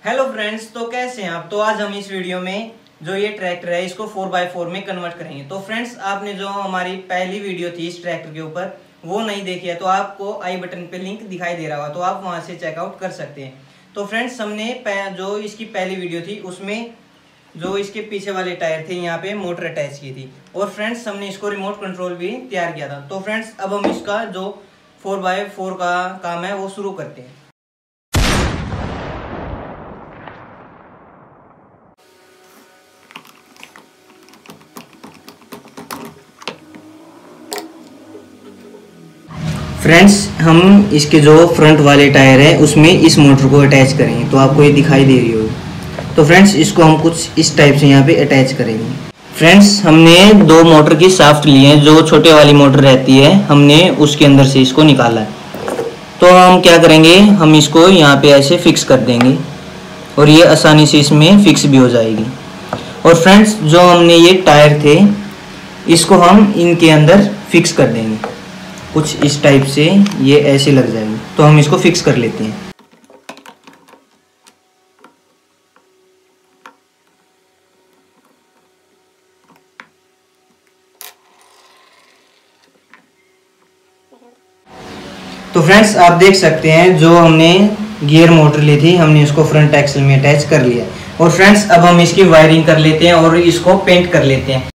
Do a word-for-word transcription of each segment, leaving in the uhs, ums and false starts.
Hello friends, तो कैसे हैं आप। तो आज हम इस वीडियो में जो ये ट्रैक्टर है इसको फोर बाय फोर में कन्वर्ट करेंगे। तो फ्रेंड्स, आपने जो हमारी पहली वीडियो थी इस ट्रैक्टर के ऊपर वो नहीं देखी है तो आपको आई बटन पे लिंक दिखाई दे रहा होगा, तो आप वहां से चेकआउट कर सकते हैं। तो फ्रेंड्स, हमने जो इसकी पहली वीडियो थी उसमें जो इसके पीछे वाले टायर थे यहाँ पे मोटर अटैच की थी, और फ्रेंड्स हमने इसको रिमोट कंट्रोल भी तैयार किया था। तो फ्रेंड्स, अब हम इसका जो फोर बाय फोर का काम है वो शुरू करते हैं। फ्रेंड्स, हम इसके जो फ्रंट वाले टायर है उसमें इस मोटर को अटैच करेंगे, तो आपको ये दिखाई दे रही होगी। तो फ्रेंड्स, इसको हम कुछ इस टाइप से यहाँ पे अटैच करेंगे। फ्रेंड्स, हमने दो मोटर की शाफ्ट लिए हैं, जो छोटे वाली मोटर रहती है हमने उसके अंदर से इसको निकाला है। तो हम क्या करेंगे, हम इसको यहाँ पे ऐसे फिक्स कर देंगे और ये आसानी से इसमें फिक्स भी हो जाएगी। और फ्रेंड्स, जो हमने ये टायर थे इसको हम इनके अंदर फिक्स कर देंगे, कुछ इस टाइप से ये ऐसे लग जाएगी। तो हम इसको फिक्स कर लेते हैं। तो फ्रेंड्स, आप देख सकते हैं जो हमने गियर मोटर ली थी हमने इसको फ्रंट एक्सल में अटैच कर लिया। और फ्रेंड्स, अब हम इसकी वायरिंग कर लेते हैं और इसको पेंट कर लेते हैं।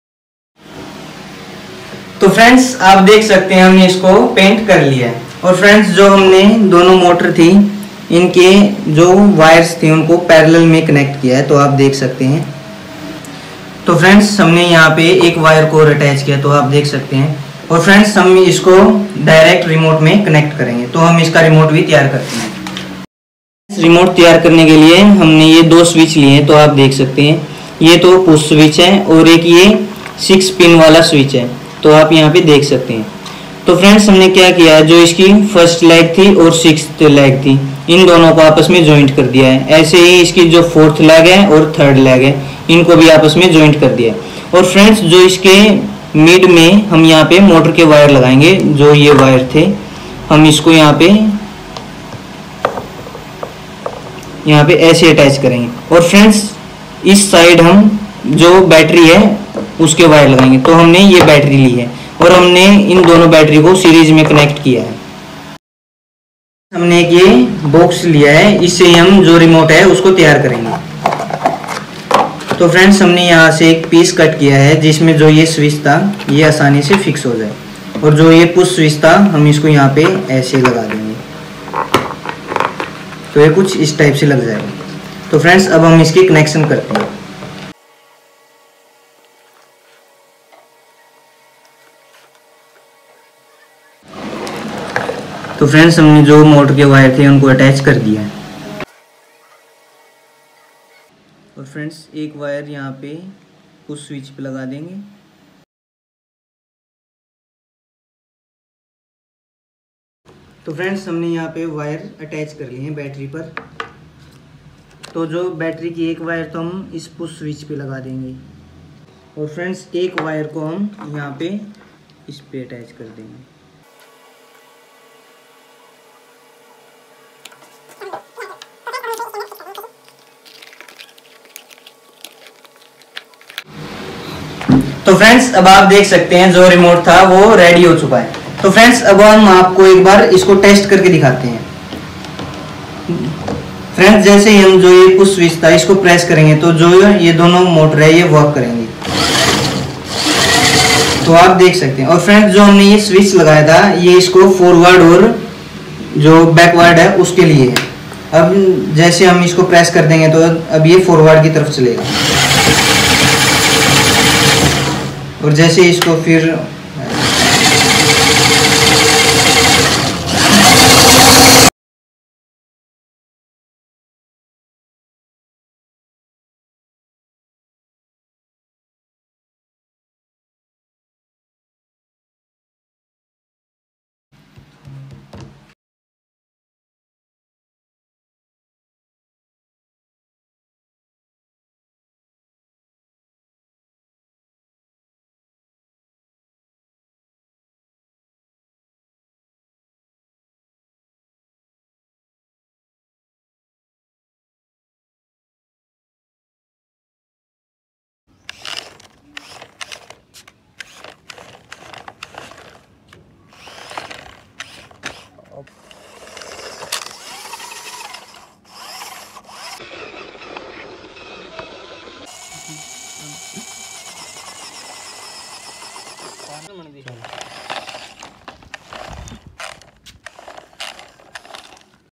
तो फ्रेंड्स, आप देख सकते हैं हमने इसको पेंट कर लिया है। और फ्रेंड्स, जो हमने दोनों मोटर थी इनके जो वायर्स थे उनको पैरेलल में कनेक्ट किया है, तो आप देख सकते हैं। तो फ्रेंड्स, हमने यहाँ पे एक वायर को अटैच किया, तो आप देख सकते हैं। और फ्रेंड्स, हम इसको डायरेक्ट रिमोट में कनेक्ट करेंगे, तो हम इसका रिमोट भी तैयार करते हैं। रिमोट तैयार करने के लिए हमने ये दो स्विच लिए हैं, तो आप देख सकते हैं। ये तो पुश स्विच है और एक ये सिक्स पिन वाला स्विच है, तो आप यहाँ पे देख सकते हैं। तो फ्रेंड्स, हमने क्या किया है, जो इसकी फर्स्ट लेग थी और सिक्स्थ लेग थी इन दोनों को आपस में ज्वाइंट कर दिया है। ऐसे ही इसकी जो फोर्थ लेग है और थर्ड लेग है इनको भी आपस में ज्वाइंट कर दिया है। और फ्रेंड्स, जो इसके मिड में हम यहाँ पे मोटर के वायर लगाएंगे, जो ये वायर थे हम इसको यहाँ पे यहाँ पे ऐसे अटैच करेंगे। और फ्रेंड्स, इस साइड हम जो बैटरी है उसके वायर लगाएंगे। तो हमने ये बैटरी ली है और हमने इन दोनों बैटरी को सीरीज में कनेक्ट किया है। हमने एक ये बॉक्स लिया है, इससे हम जो रिमोट है उसको तैयार करेंगे। तो फ्रेंड्स, हमने यहाँ से एक पीस कट किया है जिसमें जो ये स्विच था ये आसानी से फिक्स हो जाए, और जो ये पुश स्विच था हम इसको यहाँ पे ऐसे लगा देंगे, तो ये कुछ इस टाइप से लग जाएगा। तो फ्रेंड्स, अब हम इसकी कनेक्शन करते हैं। तो फ्रेंड्स, हमने जो मोटर के वायर थे उनको अटैच कर दिया है। और फ्रेंड्स, एक वायर यहाँ पे पुश स्विच पे लगा देंगे। तो फ्रेंड्स, हमने यहाँ पे वायर अटैच कर लिए हैं बैटरी पर। तो जो बैटरी की एक वायर तो हम इस पुश स्विच पे लगा देंगे, और फ्रेंड्स एक वायर को हम यहाँ पे इस पे अटैच कर देंगे। तो फ्रेंड्स, अब आप देख सकते हैं जो रिमोट था वो रेडी हो चुका है। तो फ्रेंड्स, अब हम आपको एक बार इसको टेस्ट करके दिखाते हैं। फ्रेंड्स, जैसे ही हम जो ये पुश स्विच था इसको प्रेस करेंगे तो जो ये दोनों मोटर है ये वर्क करेंगे, तो आप देख सकते हैं। और फ्रेंड्स, जो हमने ये स्विच लगाया था ये इसको फॉरवर्ड और जो बैकवर्ड है उसके लिए है। अब जैसे हम इसको प्रेस कर देंगे तो अब ये फॉरवर्ड की तरफ चलेगा, और जैसे इसको फिर मन दी।